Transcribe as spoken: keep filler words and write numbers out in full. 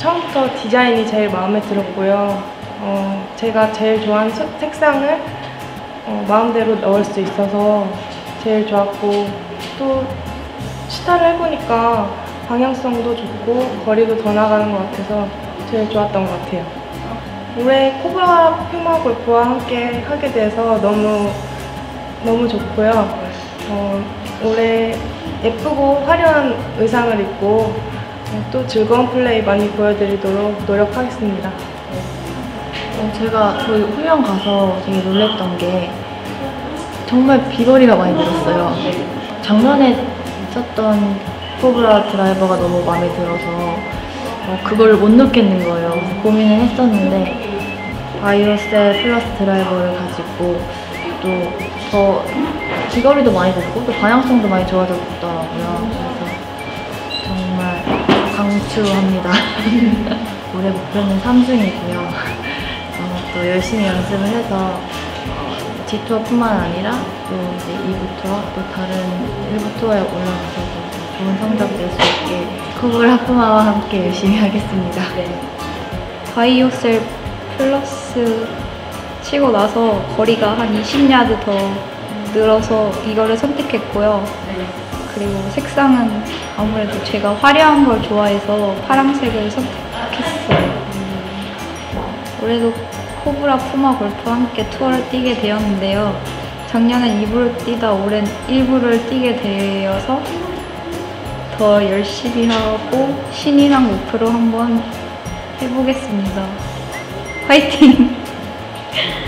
처음부터 디자인이 제일 마음에 들었고요. 어, 제가 제일 좋아하는 서, 색상을 어, 마음대로 넣을 수 있어서 제일 좋았고, 또 시타를 해보니까 방향성도 좋고 거리도 더 나가는 것 같아서 제일 좋았던 것 같아요. 올해 코브라 퓨마 골프와 함께 하게 돼서 너무 너무 좋고요. 어, 올해 예쁘고 화려한 의상을 입고 또 즐거운 플레이 많이 보여드리도록 노력하겠습니다. 어, 제가 저희 훈련 가서 되게 놀랬던 게 정말 비거리가 많이 늘었어요. 작년에 썼던 코브라 드라이버가 너무 마음에 들어서 어, 그걸 못 넣겠는 거예요. 그래서 고민을 했었는데 바이오셀 플러스 드라이버를 가지고 또 더 비거리도 많이 됐고 또 방향성도 많이 좋아졌더라고요. 그래서 정말 강추합니다. 올해 목표는 삼승이고요. 어, 또 열심히 연습을 해서 지 투어뿐만 아니라 또 이제 이 부 투어 또 다른 일부 투어에 올라가서도 좋은 성적 낼 수 있게 코브라 퓨마와 함께 열심히 하겠습니다. 바이오셀 플러스 치고 나서 거리가 한 이십 야드 더 늘어서 이거를 선택했고요. 그리고 색상은 아무래도 제가 화려한 걸 좋아해서 파란색을 선택했어요. 올해도 코브라 퓨마 골프와 함께 투어를 뛰게 되었는데요. 작년엔 이 부를 뛰다 올해는 일 부를 뛰게 되어서 더 열심히 하고 신인왕 목표로 한번 해보겠습니다. 화이팅!